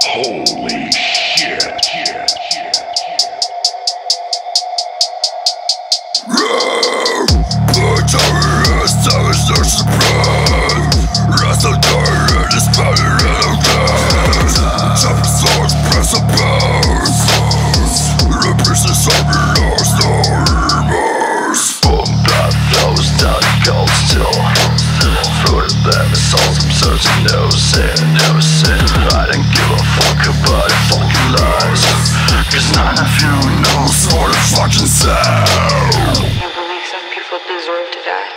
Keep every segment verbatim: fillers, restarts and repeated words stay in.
Holy shit. shit, shit, shit. No sin, no sin. I don't give a fuck about fucking lies, cause none of you knows what I fucking say. You believe some people deserve to die?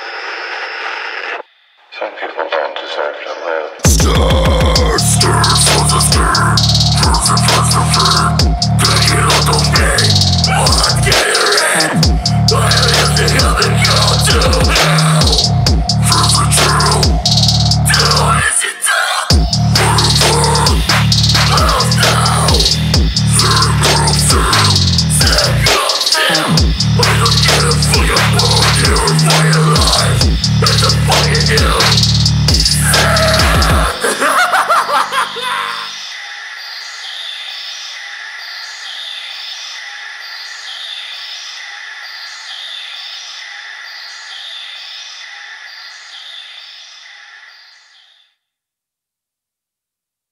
Some people don't deserve to live. Stir, stir,